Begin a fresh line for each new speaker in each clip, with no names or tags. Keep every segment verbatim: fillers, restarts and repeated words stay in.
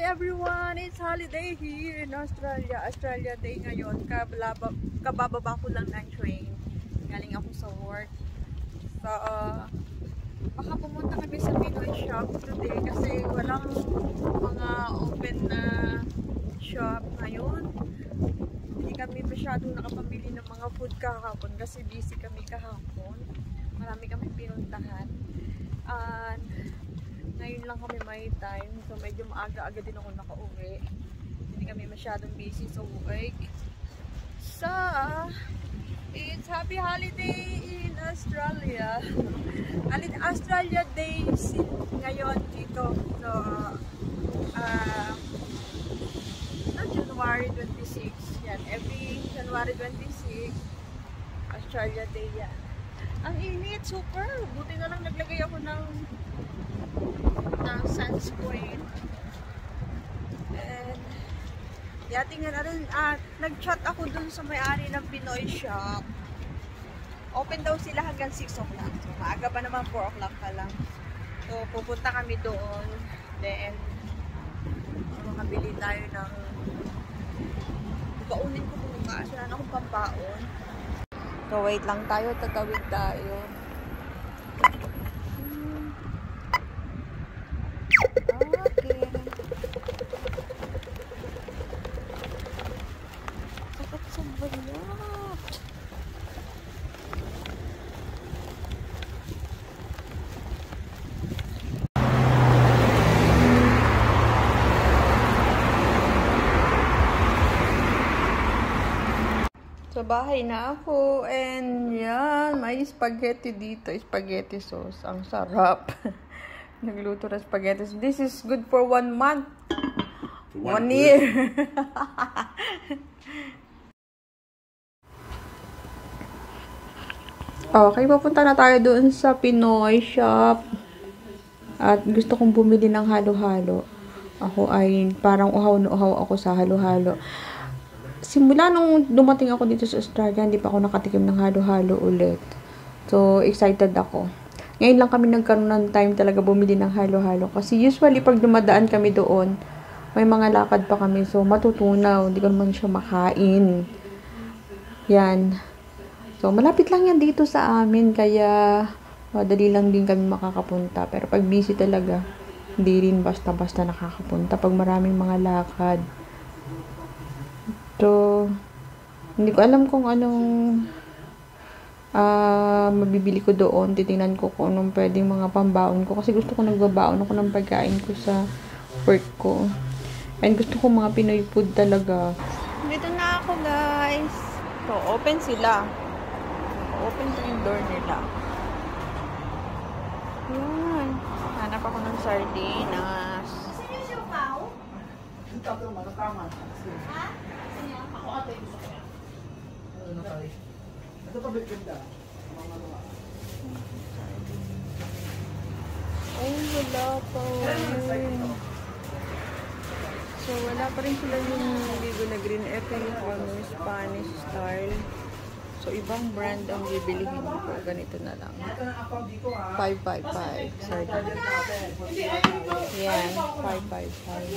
everyone! It's holiday here in Australia. Australia Day ngayon. Kabalaba, kabababa ko lang ng train. Galing ako sa work. So, uh, baka pumunta kami sa Pinoy shop today kasi walang mga open na uh, shop ngayon. Hindi kami masyadong nakapamili ng mga food kahapon kasi busy kami kahapon. Marami kami pinuntahan. And ngayon lang kami may time. So medyo maaga-aga din ako nakauwi. Hindi kami masyadong busy sa work. So, it's happy holiday in Australia. Australia Day ngayon dito. So, uh, January twenty-sixth. Yan. Every January twenty-sixth, Australia Day yan. Ang init, super. Buti na lang naglagay ako ng ng sunscreen. And yeah, tingnan natin, ah, nag-chat ako dun sa may-ari ng Pinoy shop. Open daw sila hanggang six o'clock. So, maaga pa naman, four o'clock pa lang. So, pupunta kami doon. Then, makabili tayo ng paunin ko kung nakaasyahan akong pampaon. So, wait lang tayo, tatawid tayo. So, bahay na ako. And yan, may spaghetti dito. Spaghetti sauce. Ang sarap. Nagluto na spaghetti. This is good for one month. One, one year. Okay, papunta na tayo doon sa Pinoy shop. At gusto kong bumili ng halo-halo. Ako ay parang uhaw na uhaw ako sa halo-halo. Simula nung dumating ako dito sa Australia, hindi pa ako nakatikim ng halo-halo ulit. So, excited ako. Ngayon lang kami nagkaroon ng time talaga bumili ng halo-halo. Kasi usually, pag dumadaan kami doon, may mga lakad pa kami. So, matutunaw. Hindi ko naman siya makain. Yan. So, malapit lang yan dito sa amin. Kaya, madali lang din kami makakapunta. Pero pag busy talaga, hindi rin basta-basta nakakapunta. Pag maraming mga lakad. So, hindi ko alam kung anong uh, mabibili ko doon. Titingnan ko kung anong pwedeng mga pambaon ko. Kasi gusto ko nagbabaon ako ng pagkain ko sa work ko. And gusto ko mga Pinoy food talaga. Dito na ako, guys. So, open sila. Open pa yung door nila. Yan. Hanap ako ng sardinas.
Saan yung siupaw? Ha? Ako ate gusto ko yan. Ano na tayo? Ito pa biganda.
Ay, wala pa. So, wala pa rin sila yung ligo na green. Ito yung ano, Spanish style. So, ibang brand ang bibilihin ko. Ganito na lang. five five five. Sorry. Yan. five five five.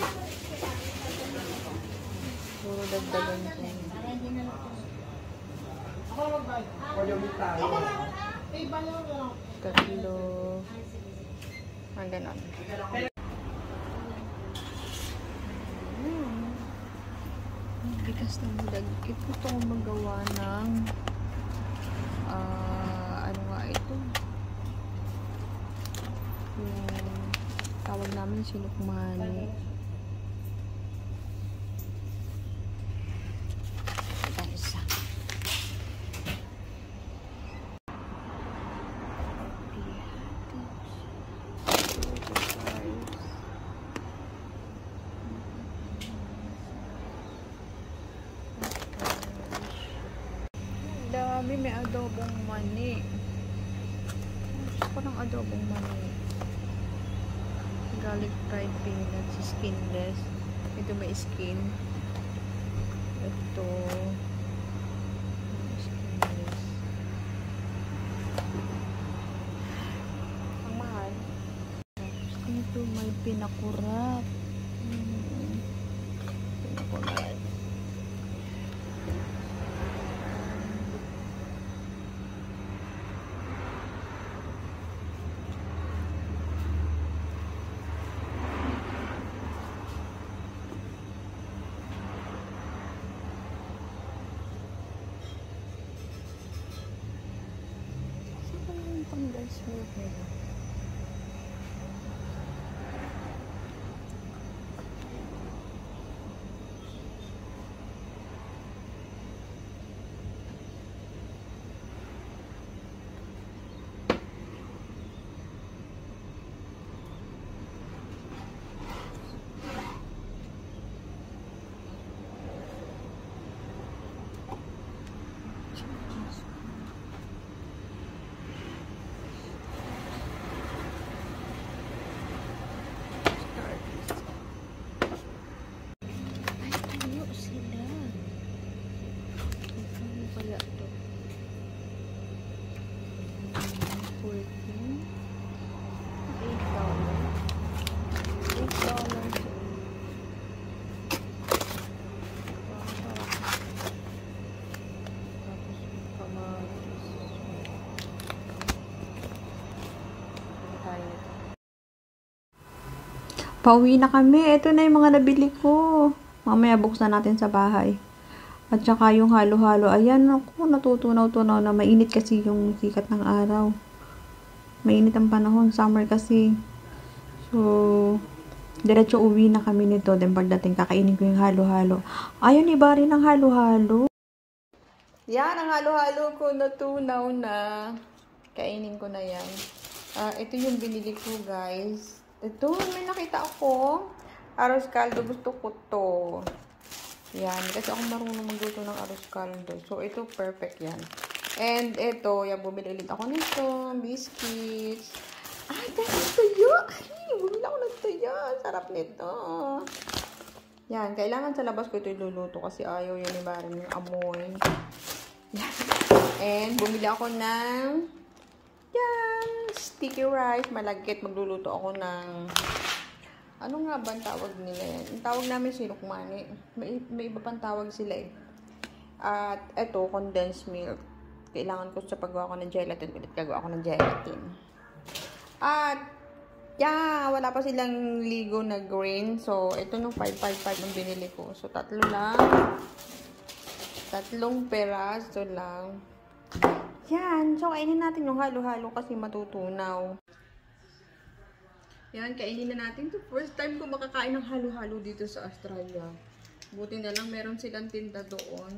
So, dagdagan ko. Tatlo. Ah, ganon. Hmm. Bigas na mulagkit. Ito ko magawa ng uh, ano nga ito? Yung tawag namin sinukmani. Dami, may adobong mani. Gusto ko ng adobong mani. Garlic fried peanuts, skinless. Ito may skin. Ito skinless. Ang mahal. Ito may pinakurat. Hmm. tayo nito. Pauwi na kami. Ito na yung mga nabili ko. Mamaya buksan natin sa bahay. At saka yung halo-halo. Ayan, ako, natutunaw-tunaw na. Mainit kasi yung sikat ng araw. Mainit ang panahon. Summer kasi. So, diretso uwi na kami nito. Then pagdating, kakainin ko yung halo-halo. Ayun, iba rin ang halo-halo. Yan, ang halo-halo ko natunaw na. Kainin ko na yan. Uh, ito yung binili ko, guys. Ito, may nakita ako. Arroz caldo. Gusto ko to. Yan. Kasi ako marunong magluto ng arroz caldo. So, ito, perfect yan. And, ito, yan, bumili ulit ako nito. Biscuits. Ay, guys, tuyo. Ay, bumili ako ng tuyo. Sarap nito. Yan. Kailangan sa labas ko ito iluluto kasi ayaw yun iba rin yung amoy. Yan. And, bumili ako ng yan, sticky rice, malagkit. Magluluto ako ng, ano nga ba ang tawag nila yan? Ang tawag namin sinukmani. May, may iba pang tawag sila eh. At eto, condensed milk. Kailangan ko sa paggawa ko ng gelatin. Ulit gagawa ko ng gelatin. At, yeah, wala pa silang ligo na green. So, ito nung five five five ang binili ko. So, tatlo lang. Tatlong peraso lang. Yan. So, kainin natin yung halo-halo kasi matutunaw. Yan, kainin na natin. Ito, first time ko makakain ng halo-halo dito sa Australia. Buti na lang meron silang tinda doon.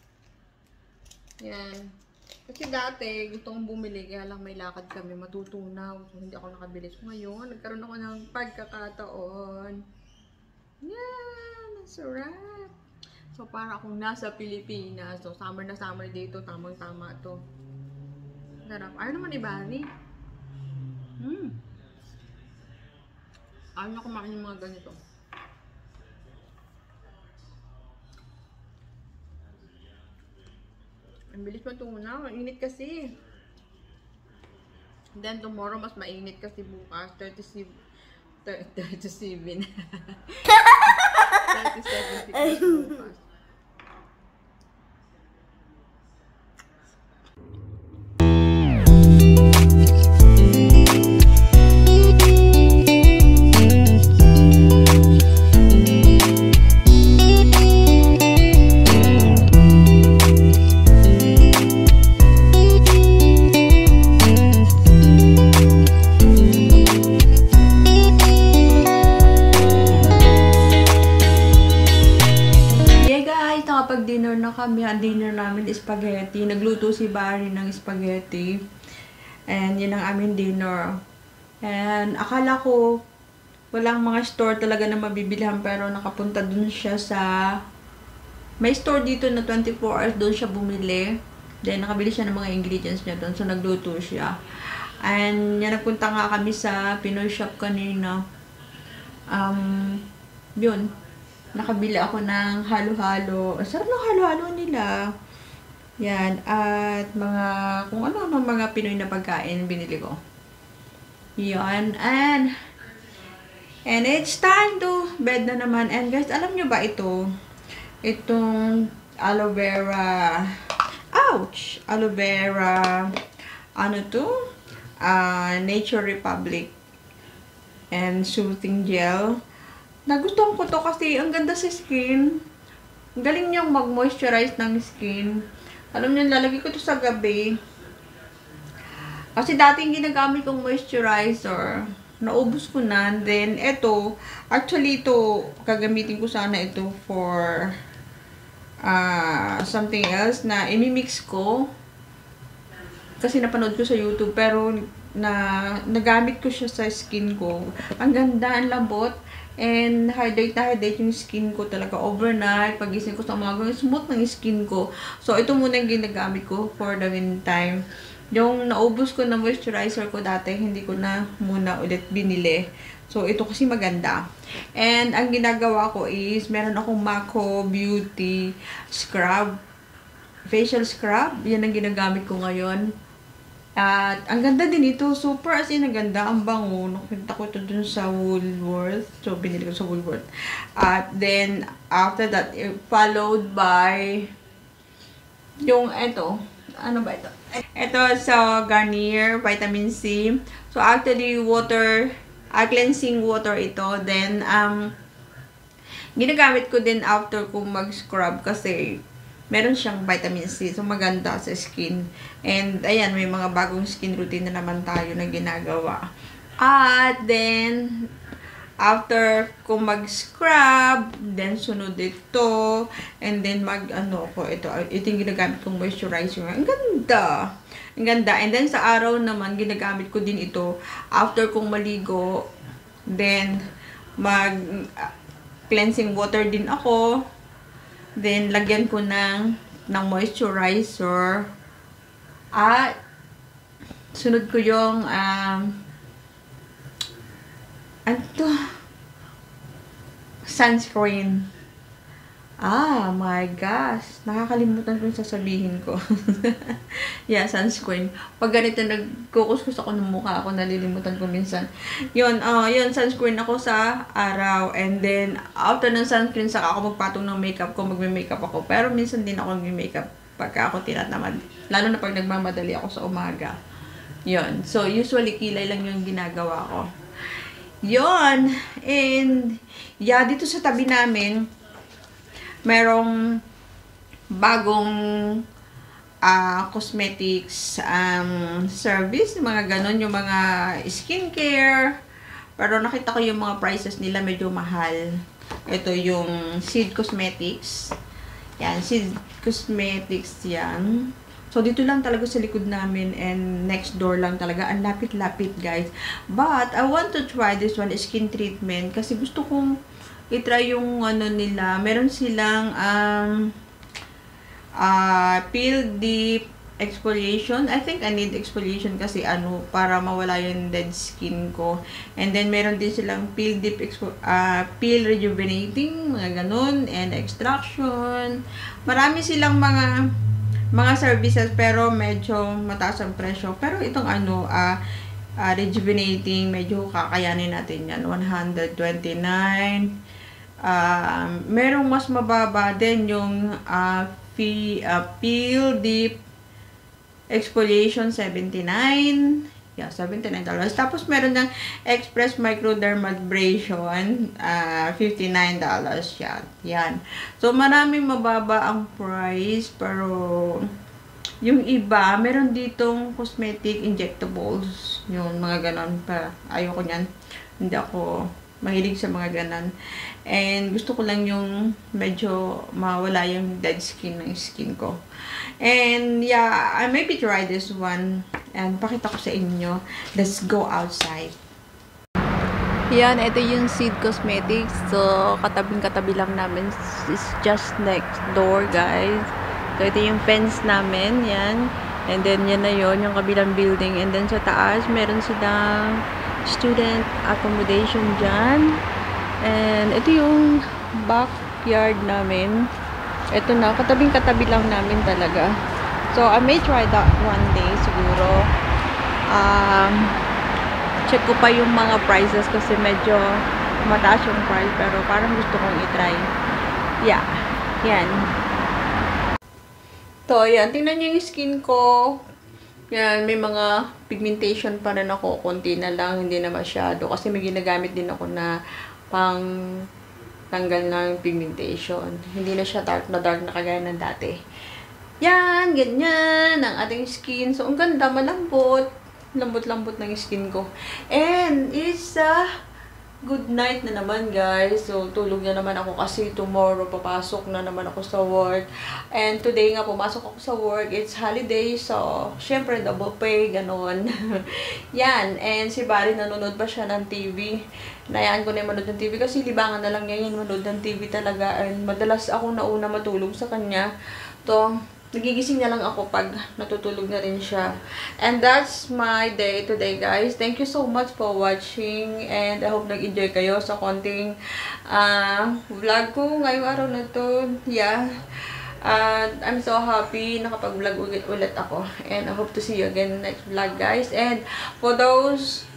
Yan. Kasi dati, gusto kong bumili, kaya lang may lakad kami, matutunaw. So, hindi ako nakabili. So, ngayon, nagkaroon ako ng pagkakataon. Yan! Ang sarap! So, para akong nasa Pilipinas. So, summer na summer dito. Tamang-tama to. Sarap. Ayaw naman ibari. Hmm. Ayaw na kumain yung mga ganito. Ang bilis matunaw. Ang init kasi. Then, tomorrow, mas mainit kasi bukas. thirty-seven. thirty-seven. thirty-seven degrees bukas. Dinner na kami. Ang dinner namin spaghetti. Nagluto si Barry ng spaghetti. And yun ang aming dinner. And akala ko walang mga store talaga na mabibilihan pero nakapunta dun siya sa may store dito na twenty-four hours doon siya bumili. Then nakabili siya ng mga ingredients niya doon. So nagluto siya. And yan, nagpunta nga kami sa Pinoy shop kanina. Um, yun. Nakabili ako ng halo-halo. Sarap ng halo-halo nila. Yan. At mga, kung ano-ano mga Pinoy na pagkain, binili ko. Yan. And, and it's time to bed na naman. And guys, alam nyo ba ito? Itong aloe vera. Ouch! Aloe vera. Ano to? Uh, Nature Republic. And soothing gel. Nagustuhan ko to kasi ang ganda sa skin. Ang galing niyang mag-moisturize ng skin. Alam niyo, lalagay ko to sa gabi. Kasi dati yung ginagamit kong moisturizer, naubos ko na. Then, ito, actually ito, kagamitin ko sana ito for uh, something else na imimix ko. Kasi napanood ko sa YouTube, pero na nagamit ko siya sa skin ko. Ang ganda, ang lambot. And hydrate na hydrate yung skin ko talaga overnight. Pagising ko sa umaga, smooth ng skin ko. So, ito muna yung ginagamit ko for the meantime. Yung naubos ko na moisturizer ko dati, hindi ko na muna ulit binili. So, ito kasi maganda. And, ang ginagawa ko is, meron akong Mako Beauty Scrub. Facial scrub. Yan ang ginagamit ko ngayon. At, ang ganda din ito. Super as in, ang ganda. Ang bango. Nakita ko ito dun sa Woolworth. So, binili ko sa Woolworth. At then, after that, followed by yung, eto, Ano ba ito? Ito sa Garnier Vitamin C. So actually water, uh, cleansing water ito. Then um ginagamit ko din after kung mag-scrub kasi meron siyang vitamin C. So maganda sa skin. And ayan, may mga bagong skin routine na naman tayo na ginagawa. At then after ko mag-scrub, then sunod ito, and then mag, ano ko, ito, ito yung ginagamit kong moisturizer. Ang ganda! Ang ganda. And then sa araw naman, ginagamit ko din ito after kong maligo, then mag uh, cleansing water din ako, then lagyan ko ng, ng moisturizer, at sunod ko yung, um, ano to? Sunscreen. Ah, my gosh. Nakakalimutan ko yung sasabihin ko. Yeah, sunscreen. Pag ganito, nagkukuskus ako ng mukha ako, nalilimutan ko minsan. Yun, uh, yun, sunscreen ako sa araw. And then, after ng sunscreen, saka ako magpatong ng makeup ko, magme-makeup ako. Pero minsan din ako nagme-makeup pagka ako tinatamad. Lalo na pag nagmamadali ako sa umaga. Yun. So, usually, kilay lang yung ginagawa ko. Yon. And, yeah, dito sa tabi namin, merong bagong uh, cosmetics um, service, mga ganon, yung mga skincare. Pero nakita ko yung mga prices nila medyo mahal. Ito yung Seed Cosmetics. Yan, Seed Cosmetics yan. So, dito lang talaga sa likod namin and next door lang talaga. Ang lapit-lapit, guys. But, I want to try this one, skin treatment. Kasi gusto kong i-try yung ano nila. Meron silang um, uh, peel deep exfoliation. I think I need exfoliation kasi ano, para mawala yung dead skin ko. And then, meron din silang peel deep, uh, peel rejuvenating, mga ganun, and extraction. Marami silang mga mga services pero medyo mataas ang presyo. Pero itong ano, uh, uh, rejuvenating, medyo kakayanin natin yan. one twenty-nine. Uh, merong mas mababa din yung uh, fee, uh, peel deep exfoliation seventy-nine. Yeah, seventy-nine dollars. Tapos meron ng express microdermabrasion, uh, fifty-nine dollars yan. Yan. So, maraming mababa ang price, pero yung iba, meron ditong cosmetic injectables. Yun, mga ganon pa. Ayoko nyan. Hindi ako mahilig sa mga ganon. And gusto ko lang yung medyo mawala yung dead skin ng skin ko. And yeah, I maybe try this one. And pakita ko sa inyo. Let's go outside. Yan, ito yung Seed Cosmetics. So, katabing-katabi lang namin. It's just next door, guys. So, ito yung fence namin. Yan. And then, yan na yun, yung kabilang building. And then, sa taas, meron silang student accommodation dyan. And ito yung backyard namin. Ito na, katabing-katabi lang namin talaga. So, I may try that one day, siguro. Um, check ko pa yung mga prices kasi medyo mataas yung price. Pero parang gusto kong i-try. Yeah. Yan. So, yan. Tingnan nyo yung skin ko. Yan. May mga pigmentation pa rin ako. Konti na lang. Hindi na masyado. Kasi may ginagamit din ako na pang tanggal ng pigmentation. Hindi na siya dark na dark na kagaya ng dati. Yan, ganyan ang ating skin. So, ang ganda, malambot. Lambot-lambot ng skin ko. And, it's a good night na naman, guys. So, tulog na naman ako kasi tomorrow papasok na naman ako sa work. And today nga, pumasok ako sa work. It's holiday, so, syempre, double pay, ganon. Yan. And si Barry, nanonood pa siya ng T V. Nayaan ko na yung manood ng T V kasi libangan na lang niya yung manood ng T V talaga. And madalas ako nauna matulog sa kanya. To, nagigising na lang ako pag natutulog na rin siya. And that's my day today, guys. Thank you so much for watching. And I hope nag-enjoy kayo sa konting uh, vlog ko ngayong araw na to. Yeah. And uh, I'm so happy nakapag-vlog ulit, ulit ako. And I hope to see you again in the next vlog, guys. And for those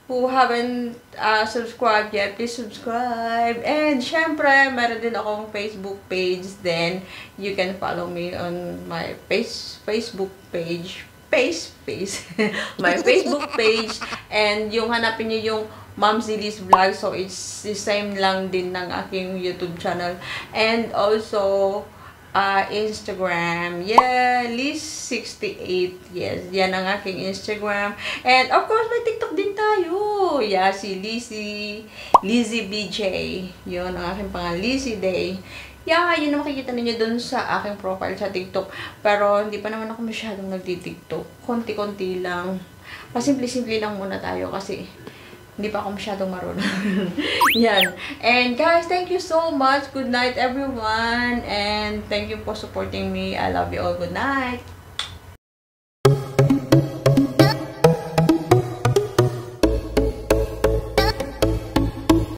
who haven't uh, subscribed yet, please subscribe. And syempre, meron din akong Facebook page. Then, you can follow me on my face, Facebook page. Face, face. My Facebook page. And yung hanapin nyo yung Ma'am Zilly's Vlog. So, it's the same lang din ng aking YouTube channel. And also, Uh, Instagram. Yeah, liz sixty-eight. Yes, yan ang aking Instagram. And of course, may TikTok din tayo. Yeah, si Lizzy. Lizzy B J. Yun ang aking pangalan. Lizzy Day. Yeah, yun ang makikita ninyo dun sa aking profile sa TikTok. Pero hindi pa naman ako masyadong nagti-TikTok. Konti-konti lang. Pasimple-simple lang muna tayo kasi hindi pa ako masyadong marunong. Yan. And guys, thank you so much. Good night everyone. And thank you for supporting me. I love you all. Good night.